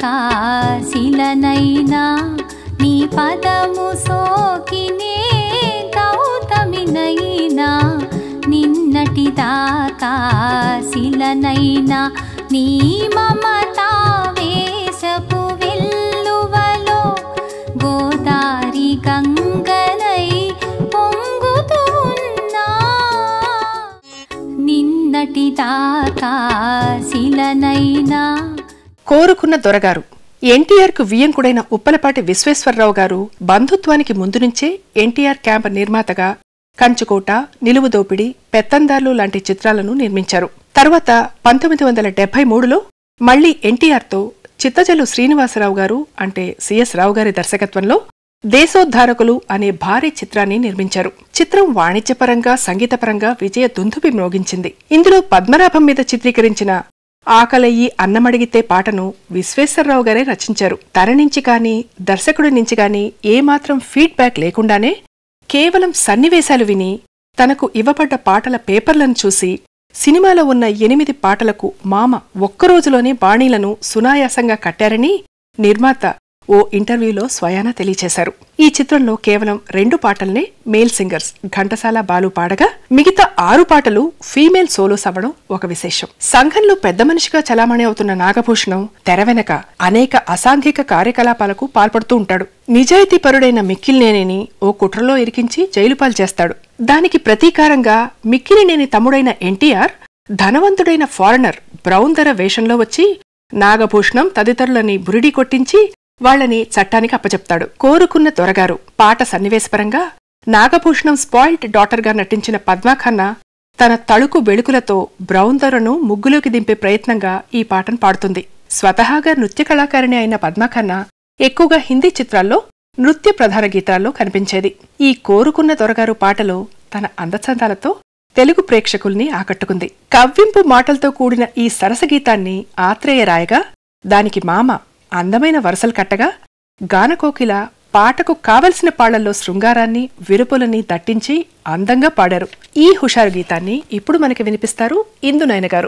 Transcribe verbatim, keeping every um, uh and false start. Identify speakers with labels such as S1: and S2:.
S1: శిలనైనా నీ పదము సోకినే గౌతమినైనా నిన్నటి దాకా శిలనైనా నీ మమతా వేషపు వెల్లువలో గోదారి గంగనై పొంగుతూ ఉన్నా నిన్నటి దాకా శిలనైనా.
S2: కోరుకున్న దొరగారు ఎన్టీఆర్ కు వియ్యంకుడైన ఉప్పలపాటి విశ్వేశ్వరరావు గారు బంధుత్వానికి ముందు నుంచే ఎన్టీఆర్ క్యాంప్ నిర్మాతగా కంచుకోట, నిలువుదోపిడి, పెత్తందార్లు లాంటి చిత్రాలను నిర్మించారు. తరువాత పంతొమ్మిది వందల డెబ్బై మూడులో మళ్లీ ఎన్టీఆర్తో చిత్తజల్లు శ్రీనివాసరావు గారు అంటే సిఎస్ రావు గారి దర్శకత్వంలో దేశోద్ధారకులు అనే భారీ చిత్రాన్ని నిర్మించారు. చిత్రం వాణిజ్యపరంగా, సంగీతపరంగా విజయ దుందుబి మ్రోగించింది. ఇందులో పద్మనాభం మీద చిత్రీకరించిన ఆకలయ్యి అన్నమడిగితే పాటను విశ్వేశ్వరరావు గారే రచించారు. తన నుంచి కానీ దర్శకుడి నుంచి కానీ ఏమాత్రం ఫీడ్బ్యాక్ లేకుండానే కేవలం సన్నివేశాలు విని తనకు ఇవ్వబడ్డ పాటల పేపర్లను చూసి సినిమాలో ఉన్న ఎనిమిది పాటలకు మామ ఒక్కరోజులోనే బాణీలను సునాయాసంగా కట్టారని నిర్మాత ఓ ఇంటర్వ్యూలో స్వయానా తెలియచేశారు. ఈ చిత్రంలో కేవలం రెండు పాటల్నే మేల్ సింగర్స్ ఘంటసాల, బాలు పాడగా మిగతా ఆరు పాటలు ఫీమేల్ సోలోస్ అవ్వడం ఒక విశేషం. సంఘంలో పెద్ద మనిషిగా చలామణి అవుతున్న నాగభూషణం తెర వెనక అనేక అసాంఘిక కార్యకలాపాలకు పాల్పడుతూ ఉంటాడు. నిజాయితీపరుడైన మిక్కిలినేనిని ఓ కుట్రలో ఇరికించి జైలుపాలు చేస్తాడు. దానికి ప్రతీకారంగా మిక్కిలినేని తమ్ముడైన ఎన్టీఆర్ ధనవంతుడైన ఫారినర్ బ్రౌన్ ధర వేషంలో వచ్చి నాగభూషణం తదితరులని బురిడి కొట్టించి వాళ్లని చట్టానికి అప్పచెప్తాడు. కోరుకున్న దొరగారు పాట సన్నివేశపరంగా నాగభూషణం స్పాయిల్డ్ డాటర్గా నటించిన పద్మాఖన్నా తన తళుకు వెళుకులతో బ్రౌన్ దొరను ముగ్గులోకి దింపే ప్రయత్నంగా ఈ పాటను పాడుతుంది. స్వతహాగా నృత్య కళాకారిణి అయిన పద్మాఖన్నా ఎక్కువగా హిందీ చిత్రాల్లో నృత్య ప్రధాన గీతాల్లో కనిపించేది. ఈ కోరుకున్న దొరగారు పాటలో తన అందచందాలతో తెలుగు ప్రేక్షకుల్ని ఆకట్టుకుంది. కవ్వింపు మాటలతో కూడిన ఈ సరసగీతాన్ని ఆత్రేయ రాయగా దానికి మామ అందమైన వరసలు కట్టగా గానకోకిల పాటకు కావలసిన పాళ్లల్లో శృంగారాన్ని, విరుపులని దట్టించి అందంగా పాడారు. ఈ హుషారు గీతాన్ని ఇప్పుడు మనకి వినిపిస్తారు ఇందునయన గారు.